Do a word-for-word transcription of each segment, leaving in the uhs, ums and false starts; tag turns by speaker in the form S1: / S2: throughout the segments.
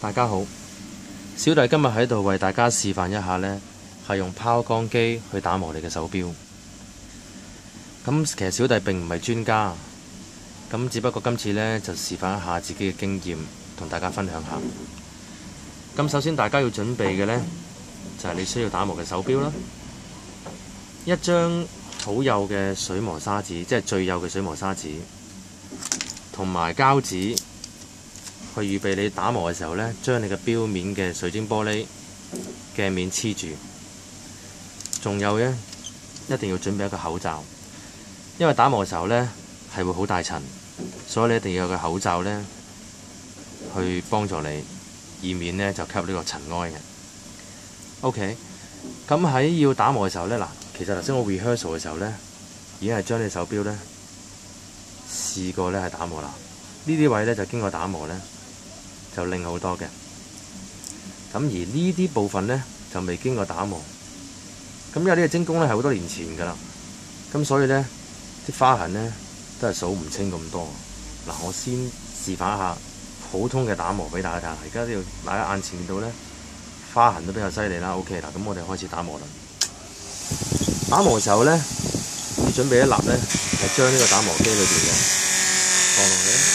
S1: 大家好，小弟今日喺度為大家示範一下呢係用拋光機去打磨你嘅手錶。咁其實小弟並唔係專家，咁只不過今次呢就示範一下自己嘅經驗，同大家分享下。咁首先大家要準備嘅呢，就係你需要打磨嘅手錶啦，一張好幼嘅水磨砂紙，即係最幼嘅水磨砂紙，同埋膠紙。去預備你打磨嘅時候呢，將你嘅錶面嘅水晶玻璃鏡面黐住。仲有呢，一定要準備一個口罩，因為打磨嘅時候呢係會好大塵，所以你一定要有個口罩呢去幫助你，以免呢就吸入呢個塵埃嘅。OK， 咁喺要打磨嘅時候呢，嗱，其實頭先我 rehearsal 嘅時候呢，已經係將你手錶呢試過呢係打磨啦。呢啲位呢就經過打磨呢，就靚好多嘅。咁而呢啲部分呢，就未經過打磨。咁因為呢個精工呢係好多年前㗎啦，咁所以呢啲花痕呢都係數唔清咁多。嗱，我先示範一下普通嘅打磨俾大家睇下。而家呢度大家眼前見到呢花痕都比較犀利啦。OK 啦，咁我哋開始打磨啦。打磨嘅時候呢，要準備一粒呢，係將呢個打磨機裏邊嘅放落去。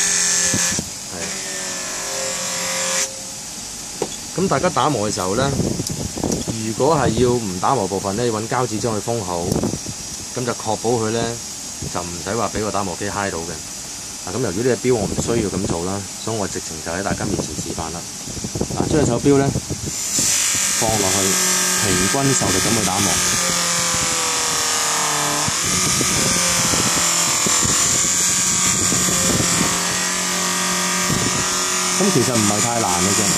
S1: 咁大家打磨嘅時候呢，如果係要唔打磨部分呢，要揾膠紙將佢封好，咁就確保佢呢，就唔使話俾個打磨機揩到嘅。嗱，咁由於呢隻錶我唔需要咁做啦，所以我直情就喺大家面前示範啦。嗱，將隻手錶呢放落去，平均受力咁去打磨。咁其實唔係太難嘅啫。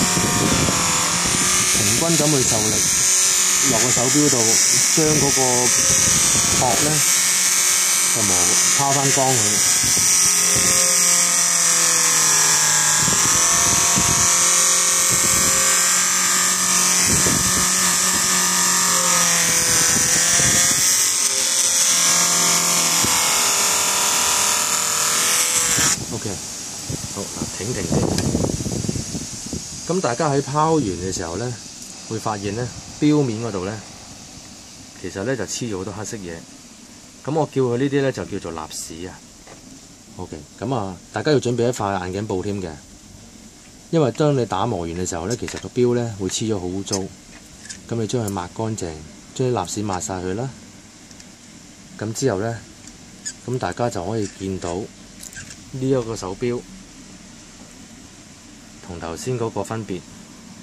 S1: 平均咁去受力落個手錶度，將嗰個殼咧就磨拋翻光佢。OK， 好，嗱，停停停。咁大家喺拋完嘅時候咧，會發現咧，錶面嗰度咧，其實咧就黐咗好多黑色嘢。咁我叫佢呢啲咧就叫做蠟屎啊。OK， 咁啊，大家要準備一塊眼鏡布添嘅，因為當你打磨完嘅時候咧，其實個錶咧會黐咗好污糟。咁你將佢抹乾淨，將啲蠟屎抹晒佢啦。咁之後咧，咁大家就可以見到呢一個手錶同頭先嗰個分別。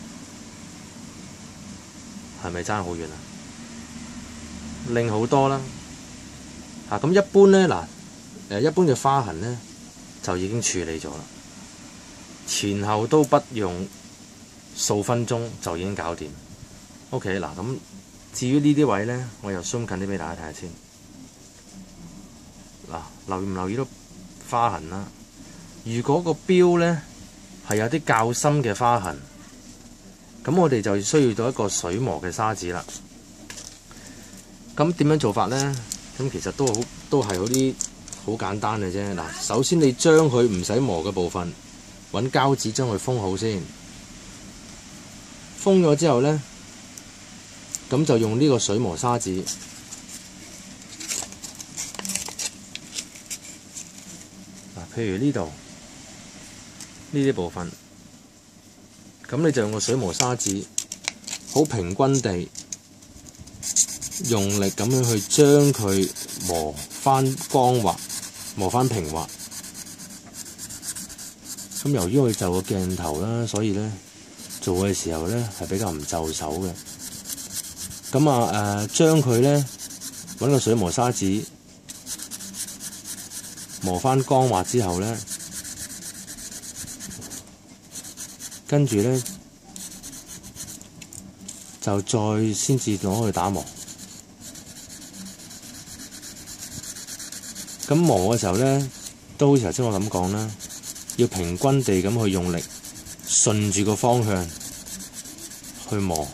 S1: 係咪爭好遠啊？靚好多啦！啊，咁一般咧嗱，誒一般嘅花痕咧就已經處理咗啦，前後都不用數分鐘就已經搞掂。OK 嗱，咁至於呢啲位咧，我又 zoom 近啲俾大家睇下先。嗱，留唔留意到花痕啦？如果個錶咧係有啲較深嘅花痕，咁我哋就需要到一個水磨嘅砂紙啦。咁點樣做法呢？咁其實都好，都係嗰啲好簡單嘅啫。嗱，首先你將佢唔使磨嘅部分，揾膠紙將佢封好先。封咗之後呢，咁就用呢個水磨砂紙。嗱，譬如呢度呢啲部分。咁你就用個水磨砂紙，好平均地用力咁樣去將佢磨翻光滑，磨翻平滑。咁由於我就個鏡頭啦，所以咧做嘅時候咧係比較唔就手嘅。咁啊誒，將佢咧揾個水磨砂紙磨翻光滑之後咧。跟住咧，就再先至攞去打磨。咁磨嘅時候咧，都好似頭先我咁講啦，要平均地咁去用力，順住個方向去磨。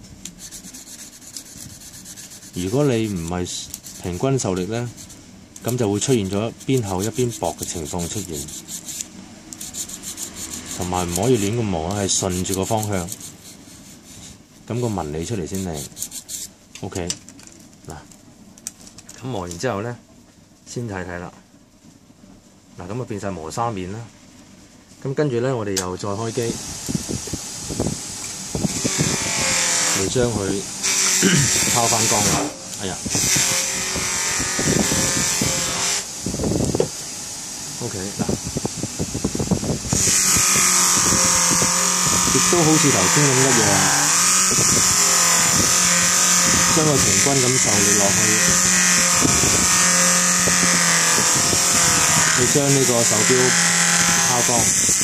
S1: 如果你唔係平均受力咧，咁就會出現咗一邊厚一邊薄嘅情況出現。 同埋唔可以亂咁磨啊，係順住個方向，咁個紋理出嚟先靚。OK， 嗱，咁磨完之後咧，先睇睇啦。嗱，咁啊變晒磨砂面啦。咁跟住咧，我哋又再開機，嚟將佢拋翻光啦。哎呀 ，OK 嗱，亦都好似頭先咁一樣，將個平均咁受力落去，去將呢個手錶拋光。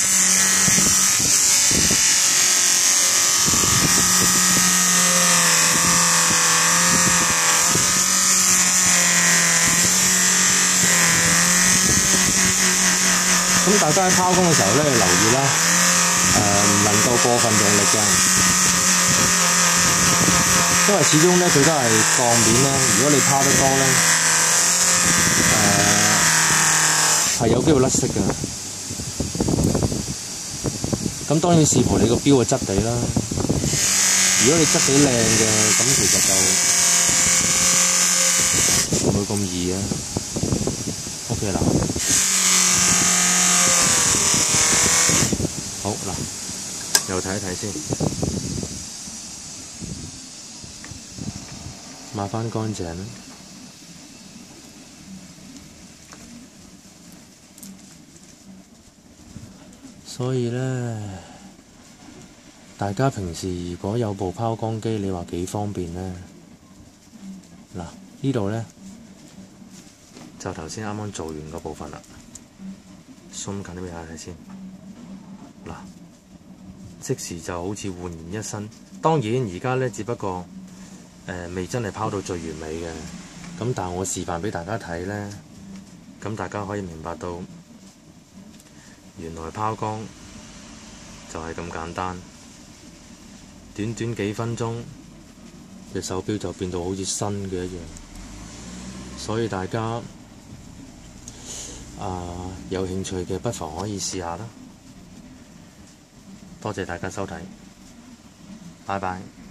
S1: 咁大家喺拋光嘅時候咧，留意啦，誒、呃、唔能夠過分用力嘅，因為始終咧佢都係鋼面咧，如果你拋得多咧，誒、呃、係有機會甩色嘅。咁當然視乎你個錶嘅質地啦。如果你質地靚嘅，咁其實就唔會咁易嘅。OK 啦。好嗱，又睇一睇先，抹返乾淨啦。所以咧，大家平時如果有部拋光機，你話幾方便咧？嗱，呢度咧就頭先啱啱做完嗰部分啦，鬆緊啲俾大家睇先。嗱，即時就好似煥然一新。當然而家咧，只不過誒、呃、未真係拋到最完美嘅。咁但係我示範俾大家睇咧，咁大家可以明白到原來拋光就係咁簡單，短短幾分鐘隻手錶就變到好似新嘅一樣。所以大家啊、呃、有興趣嘅不妨可以試下啦。多謝大家收睇，拜拜。